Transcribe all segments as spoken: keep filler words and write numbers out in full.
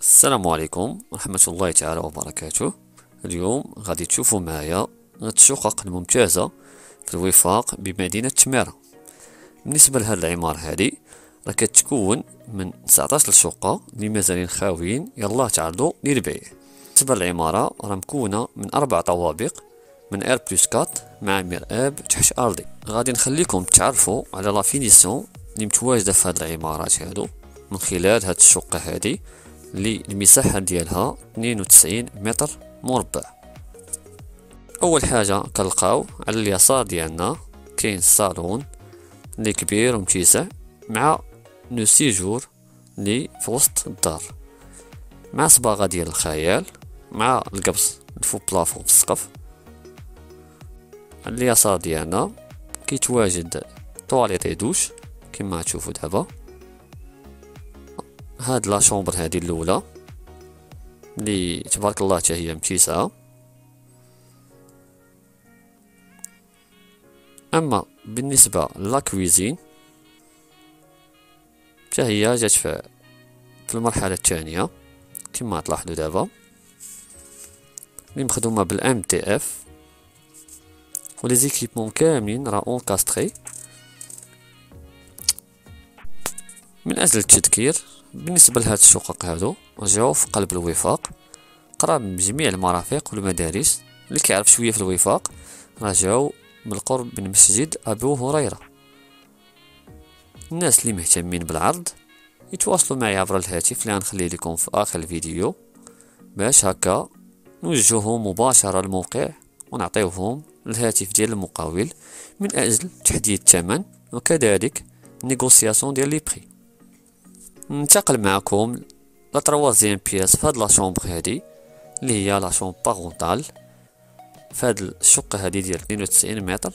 السلام عليكم ورحمة الله تعالى وبركاته. اليوم غادي تشوفوا معايا هاد الشقق الممتازة في الوفاق بمدينة تمارة. بالنسبة لهاد العمارة هادي راه كتكون من تسعطاش شقة اللي مازالين خاويين يلاه تعرضوا للبيع. بالنسبة للعمارة راه مكونة من أربع طوابق من إر بلس أربعة مع مرآب تحت أرضي. غادي نخليكم تعرفوا على لا فينيسيون اللي متواجدة في هاد العمارات هادو من خلال هاد الشقة هادي اللي المساحة ديالها اثنين وتسعين متر مربع. اول حاجة كنلقاو على اليسار ديالنا كاين الصالون اللي كبير ومتسع مع لو سيجور اللي في وسط الدار مع صباغة ديال الخيال مع القبص الفوق بلافون في السقف. على اليسار ديالنا كيتواجد طواليط دوش كما تشوفوا دابا. هاد لا شومبر هادي الاولى اللي تبارك الله حتى هي متسعه. اما بالنسبه لا كويزين حتى هي جات في في المرحله الثانيه كما تلاحظوا دابا، اللي مخدومه بالام تي اف ولي زيكيبمون كاملين راه اونكاستري. من اجل التذكير بالنسبة لهاد الشقق هادو جاو في قلب الوفاق قراب من جميع المرافق والمدارس. اللي كيعرف شوية في الوفاق راه جاو بالقرب من مسجد ابو هريرة. الناس اللي مهتمين بالعرض يتواصلوا معي عبر الهاتف اللي غنخليه لكم في اخر الفيديو باش هكا نوجههم مباشرة للموقع ونعطيوهم الهاتف ديال المقاول من اجل تحديد الثمن وكذلك نيغوسياسيون ديال لي بري. ننتقل معكم لا تروازيام بياس فهاد لا شومبر هادي اللي هي لا شومبر بارونتال فهاد الشقة هادي ديال اثنين وتسعين متر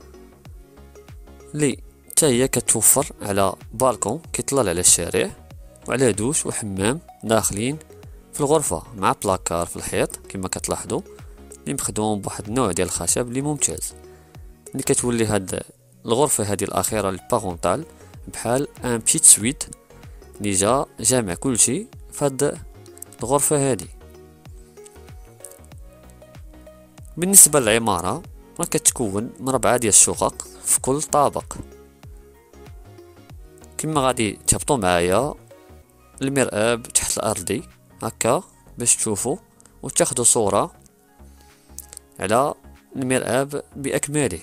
اللي حتى هي كتوفر على بالكون كيطلع على الشارع وعلى دوش وحمام داخلين في الغرفة مع بلاكار في الحيط كما كتلاحظوا اللي مخدوم بواحد النوع ديال الخشب اللي ممتاز، اللي كتولي هاد الغرفة هادي الأخيرة البارونتال بحال ان بيت سويت اللي جا جامع كلشي فهاد الغرفة هادي. بالنسبة للعمارة راه كتكون من ربعة ديال الشقق في كل طابق. كما غادي تهبطوا معايا المرآب تحت الأرضي هكا باش تشوفوا وتاخدوا صورة على المرآب بأكمله.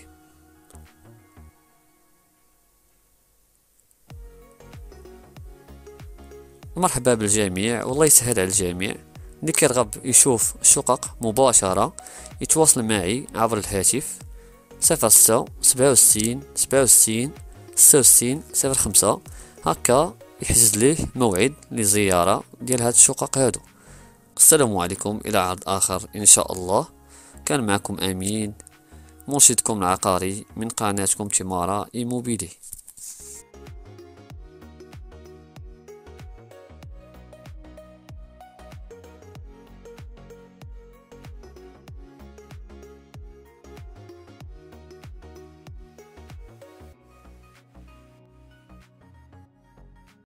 مرحبا بالجميع والله يسهل على الجميع. اللي كيرغب يشوف الشقق مباشرة يتواصل معي عبر الهاتف صفر ستة سبعة وستين سبعة وستين ستة وستين صفر خمسة هكا يحجز ليه موعد لزيارة ديال هاد الشقق هادو. السلام عليكم الى عرض اخر ان شاء الله. كان معكم امين مرشدكم العقاري من قناتكم تمارة إيموبيلي.